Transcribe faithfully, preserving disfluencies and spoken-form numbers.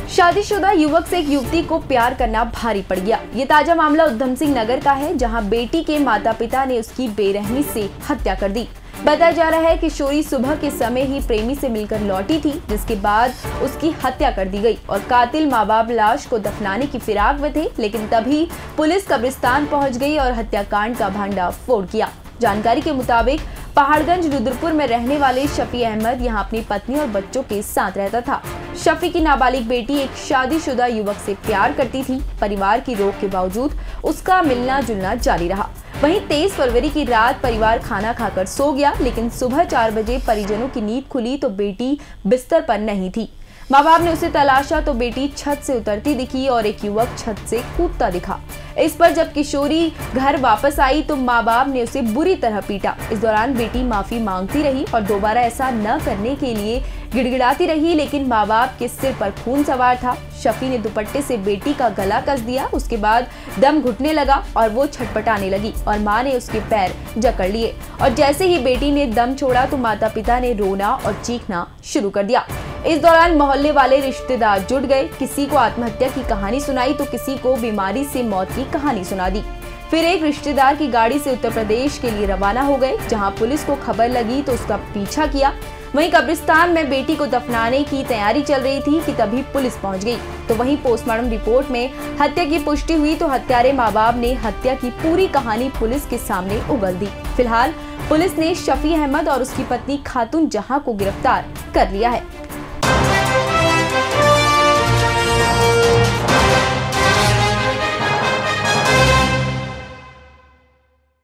शादीशुदा युवक से एक युवती को प्यार करना भारी पड़ गया। ये ताजा मामला उधम सिंह नगर का है, जहां बेटी के माता पिता ने उसकी बेरहमी से हत्या कर दी। बताया जा रहा है कि किशोरी सुबह के समय ही प्रेमी से मिलकर लौटी थी, जिसके बाद उसकी हत्या कर दी गई और कातिल माँ बाप लाश को दफनाने की फिराक में थे, लेकिन तभी पुलिस कब्रिस्तान पहुंच गई और हत्याकांड का भंडाफोड़ किया। जानकारी के मुताबिक पहाड़गंज रुद्रपुर में रहने वाले शफी अहमद यहां अपनी पत्नी और बच्चों के साथ रहता था। शफी की नाबालिग बेटी एक शादीशुदा युवक से प्यार करती थी। परिवार की रोक के बावजूद उसका मिलना जुलना जारी रहा। वहीं तेईस फरवरी की रात परिवार खाना खाकर सो गया, लेकिन सुबह चार बजे परिजनों की नींद खुली तो बेटी बिस्तर पर नहीं थी। माँ बाप ने उसे तलाशा तो बेटी छत से उतरती दिखी और एक युवक छत से कूदता दिखा। इस पर जब किशोरी घर वापस आई तो माँ बाप ने उसे बुरी तरह पीटा। इस दौरान बेटी माफी मांगती रही और दोबारा ऐसा न करने के लिए गिड़गिड़ाती रही, लेकिन माँ बाप के सिर पर खून सवार था। शफी ने दुपट्टे से बेटी का गला कस दिया। उसके बाद दम घुटने लगा और वो छटपटाने लगी और माँ ने उसके पैर जकड़ लिए और जैसे ही बेटी ने दम छोड़ा तो माता पिता ने रोना और चीखना शुरू कर दिया। इस दौरान मोहल्ले वाले रिश्तेदार जुट गए। किसी को आत्महत्या की कहानी सुनाई तो किसी को बीमारी से मौत की कहानी सुना दी। फिर एक रिश्तेदार की गाड़ी से उत्तर प्रदेश के लिए रवाना हो गए। जहां पुलिस को खबर लगी तो उसका पीछा किया। वहीं कब्रिस्तान में बेटी को दफनाने की तैयारी चल रही थी कि तभी पुलिस पहुंच गई। तो वहीं पोस्टमार्टम रिपोर्ट में हत्या की पुष्टि हुई तो हत्यारे माँ बाप ने हत्या की पूरी कहानी पुलिस के सामने उगल दी। फिलहाल पुलिस ने शफी अहमद और उसकी पत्नी खातून जहां को गिरफ्तार कर लिया है।